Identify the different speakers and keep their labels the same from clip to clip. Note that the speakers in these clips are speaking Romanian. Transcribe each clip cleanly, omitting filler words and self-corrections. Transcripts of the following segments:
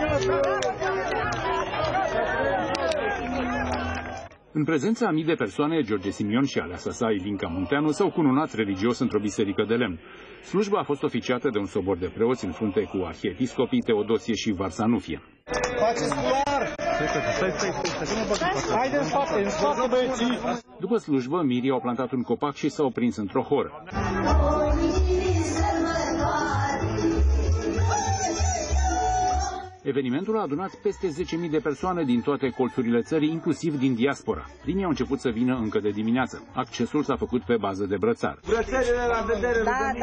Speaker 1: În prezența a mii de persoane, George Simion și aleasa sa, Ilinca Munteanu, s-au cununat religios într-o biserică de lemn. Slujba a fost oficiată de un sobor de preoți în frunte cu arhiepiscopii Teodosie și Varsanufie. După slujbă, mirii au plantat un copac și s-au prins într-o horă. Evenimentul a adunat peste 10.000 de persoane din toate colțurile țării, inclusiv din diaspora. Primii au început să vină încă de dimineață. Accesul s-a făcut pe bază de brățar.
Speaker 2: Brățările la vedere,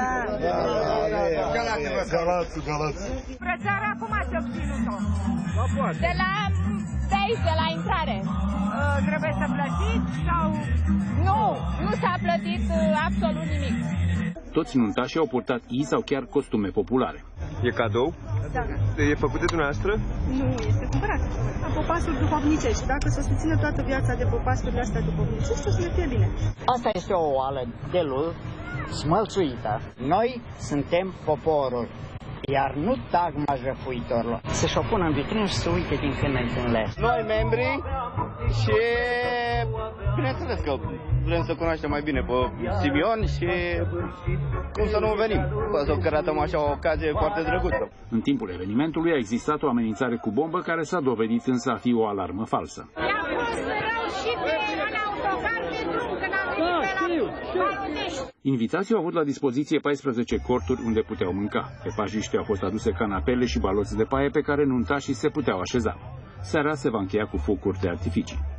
Speaker 3: Galați. Brățar acum ați obținut-o. De la base, de la intrare. Trebuie să plătiți sau... Nu s-a plătit absolut nimic.
Speaker 1: Toți nuntașii au purtat i sau chiar costume populare.
Speaker 4: E cadou?
Speaker 5: Da.
Speaker 4: E făcut de dumneavoastră?
Speaker 5: Nu, este cumpărat. Popasuri duhovnicești. Dacă se susține toată viața de popasurile astea duhovnicești, o să ne fie bine.
Speaker 6: Asta este o oală de lut smălțuită. Noi suntem poporul, iar nu tagma jăfuitorilor. Să-și o pună în vitrină și să uite din când în când le.
Speaker 7: Noi membri și bineînțeles că vrem să cunoaștem mai bine pe Simion și cum să nu venim. Să căratăm așa o ocazie foarte drăguță.
Speaker 1: În timpul evenimentului a existat o amenințare cu bombă care s-a dovedit însă a fi o alarmă falsă. Invitații au avut la dispoziție 14 corturi unde puteau mânca. Pe pajiște au fost aduse canapele și baloți de paie pe care nuntașii se puteau așeza. Seara se va încheia cu focuri de artificii.